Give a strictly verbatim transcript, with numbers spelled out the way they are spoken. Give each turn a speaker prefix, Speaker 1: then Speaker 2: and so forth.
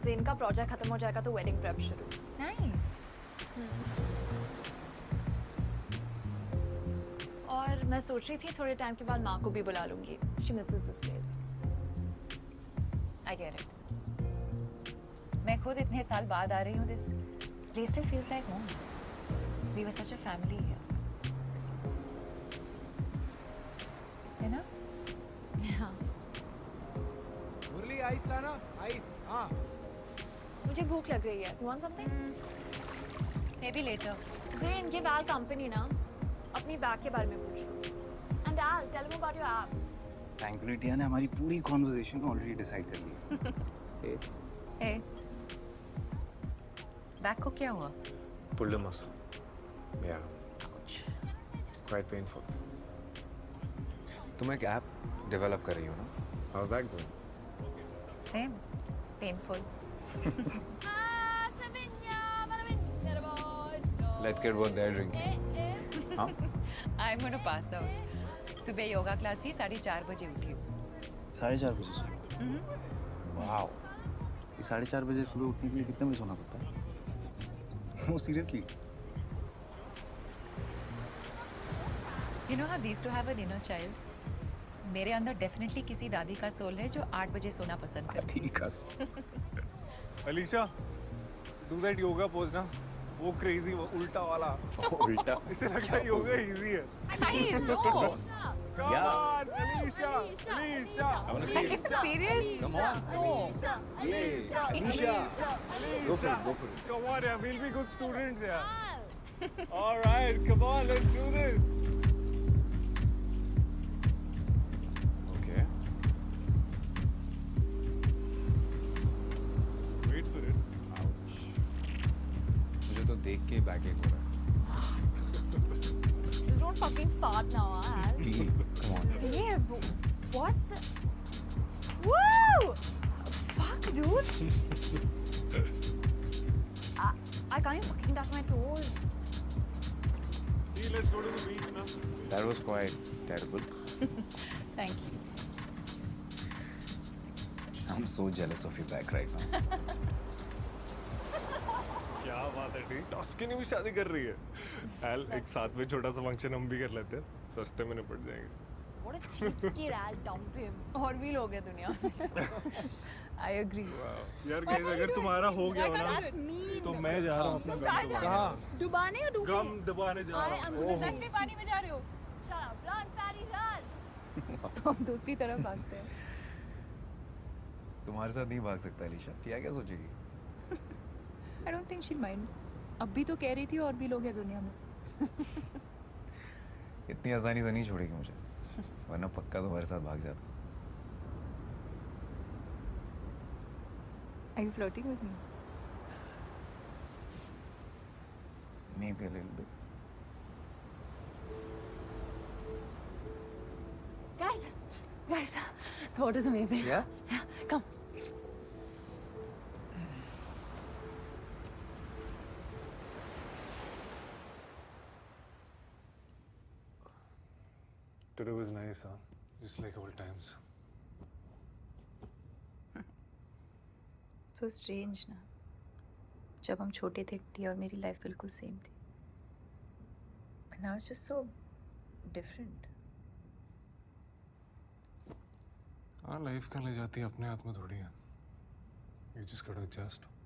Speaker 1: से इनका प्रोजेक्ट खत्म हो जाएगा तो वेडिंग प्रेप शुरू।
Speaker 2: नाइस।
Speaker 1: और मैं सोच रही थी थोड़े टाइम के बाद माँ को भी बुला लूंगी। She misses this place.
Speaker 2: I get it. मैं खुद इतने साल बाद आ रही हूँ. This place still feels like home. We were such a family here. है ना?
Speaker 1: हाँ.
Speaker 3: मुरली आइस लाना, आइस. हाँ.
Speaker 1: मुझे भूख लग रही है. You want something?
Speaker 2: Maybe later.
Speaker 1: Zain, give Al company ना. अपनी बैग के बारे में पूछो. And Al, tell him about your app.
Speaker 4: Thankfully, टिया ने हमारी पूरी conversation already decide कर ली. Hey.
Speaker 2: Hey. Back को क्या हुआ?
Speaker 3: Pulled a muscle. Yeah.
Speaker 2: Ouch.
Speaker 3: Quite painful. तुम एक ऐप डेवलप कर रही हो ना? How's that going?
Speaker 2: Same. Painful.
Speaker 3: Let's get what they're drinking. हाँ?
Speaker 2: I'm gonna pass out. सुबह योगा क्लास थी, साढ़े चार बजे उठी हूँ.
Speaker 4: साढ़े चार बजे सुबह? वाव. ये साढ़े चार बजे सुबह उठने के लिए कितने बजे सोना पड़ता है? No, seriously.
Speaker 2: You know how these two have an inner child? मेरे अंदर definitely किसी दादी का सोल है जो आठ बजे सोना पसंद करती है.
Speaker 4: ठीक है.
Speaker 5: Alisha, do that yoga pose ना. वो crazy वो उल्टा वाला.
Speaker 4: उल्टा?
Speaker 5: इसे लगता है योगा easy है.
Speaker 2: Nice, no.
Speaker 5: Come on, Alisha, Alisha.
Speaker 4: I want to see it.
Speaker 2: Serious?
Speaker 4: Come on.
Speaker 2: No.
Speaker 5: Alisha,
Speaker 4: Alisha. Go for it, go for it.
Speaker 5: Come on, yeah, we'll be good students, yeah. All right, come on, let's do this.
Speaker 3: Okay.
Speaker 5: Wait for it.
Speaker 3: Ouch. मुझे तो देख के back एक हो रहा है.
Speaker 1: Just don't fucking fart now, Al.
Speaker 3: Come on.
Speaker 1: Babe, what the? Woo! Fuck, dude. I, I can't even fucking touch my toes.
Speaker 5: Hey, let's go to the beach now.
Speaker 3: That was quite terrible.
Speaker 2: Thank you.
Speaker 3: I'm so jealous of your back right now.
Speaker 5: क्या बात है T? टॉस्किनी भी शादी कर रही है. L एक साथ में छोटा सा फंक्शन हम भी कर लेते हैं. सस्ते में निपट जाएंगे.
Speaker 1: What a cheapskate, Al. Dump him. और भी लोग हैं दुनिया में.
Speaker 2: I agree.
Speaker 5: यार गाइस अगर तुम्हारा हो गया हो ना तो मैं जा रहा हूँ अपना गम दबाने.
Speaker 1: कहाँ? डुबाने या डूबने?
Speaker 5: गम दबाने जा रहा हूँ.
Speaker 1: सच में पानी में जा रहे हो? Shut up. Run, Patty, run.
Speaker 2: हम दूसरी तरफ भागते हैं.
Speaker 3: तुम्हारे साथ नहीं भाग सकता अलीशा. टिया क्या सोचेगी?
Speaker 2: I don't think she'll mind. अब भी तो कह रही थी और भी लोग हैं दुनिया में.
Speaker 3: इतनी आसानी से नहीं छोड़ेगी मुझे. वरना पक्का तुम्हारे साथ भाग जाता.
Speaker 2: Are you flirting with me?
Speaker 3: Maybe a little bit.
Speaker 1: Guys, guys, thought is amazing.
Speaker 3: Yeah?
Speaker 1: Yeah, come.
Speaker 5: Today was nice, huh? Just like old times.
Speaker 2: So strange ना. जब हम छोटे थे टी और मेरी लाइफ बिल्कुल सेम थी. But now it's just so different.
Speaker 5: हाँ लाइफ कहाँ ले जाती है अपने हाथ में थोड़ी है. You just gotta adjust.